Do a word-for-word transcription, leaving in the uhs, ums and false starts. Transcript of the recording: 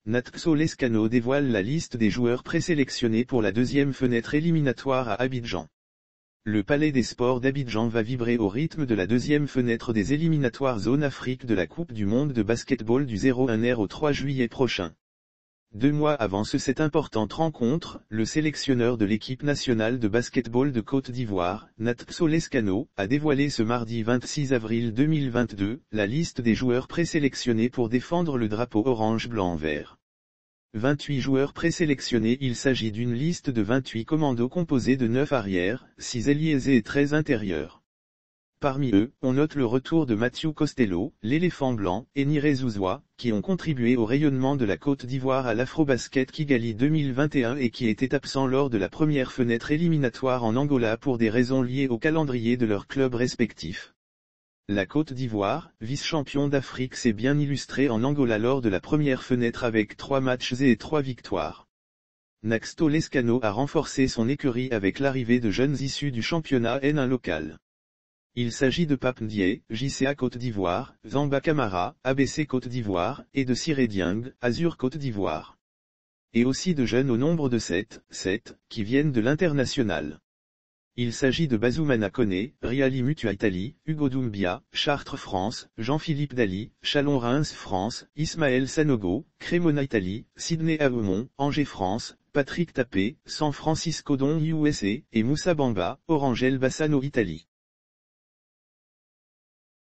Natxo Lescano dévoile la liste des joueurs présélectionnés pour la deuxième fenêtre éliminatoire à Abidjan. Le Palais des Sports d'Abidjan va vibrer au rythme de la deuxième fenêtre des éliminatoires Zone Afrique de la Coupe du Monde de basketball du zéro un R au trois juillet prochain. Deux mois avant ce cette importante rencontre, le sélectionneur de l'équipe nationale de basketball de Côte d'Ivoire, Natxo Lescano, a dévoilé ce mardi vingt-six avril deux mille vingt-deux, la liste des joueurs présélectionnés pour défendre le drapeau orange-blanc-vert. vingt-huit joueurs présélectionnés. Il s'agit d'une liste de vingt-huit commandos composés de neuf arrières, six ailiers et treize intérieurs. Parmi eux, on note le retour de Mathieu Costello, l'éléphant blanc, et Niré Zouzoua, qui ont contribué au rayonnement de la Côte d'Ivoire à l'Afrobasket Kigali deux mille vingt et un et qui étaient absents lors de la première fenêtre éliminatoire en Angola pour des raisons liées au calendrier de leurs clubs respectifs. La Côte d'Ivoire, vice-champion d'Afrique, s'est bien illustrée en Angola lors de la première fenêtre avec trois matchs et trois victoires. Natxo Lescano a renforcé son écurie avec l'arrivée de jeunes issus du championnat N un local. Il s'agit de Pape Ndiaye, J C A Côte d'Ivoire, Zamba Camara, A B C Côte d'Ivoire, et de Siré Dieng, Azur Côte d'Ivoire. Et aussi de jeunes au nombre de sept, sept, qui viennent de l'international. Il s'agit de Bazoumana Koné, Riali Mutua Italie, Hugo Doumbia, Chartres France, Jean-Philippe Daly, Chalon Reims France, Ismaël Sanogo, Cremona Italie, Sydney Aumont, Angers France, Patrick Tapé, San Francisco Don U S A, et Moussa Bamba, Orangel Bassano Italie.